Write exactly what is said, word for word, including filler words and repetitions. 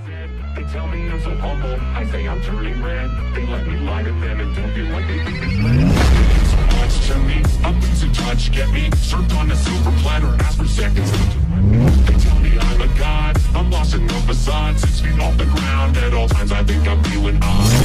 said. They tell me I'm so humble, I say I'm turning red. They let me lie to them and don't feel like they think it's red. They mean so much to me, a losing touch, get me served on a silver platter, ask for seconds. They tell me I'm a god, I'm lost in the facade, six feet off the ground. At all times I think I'm feeling odd.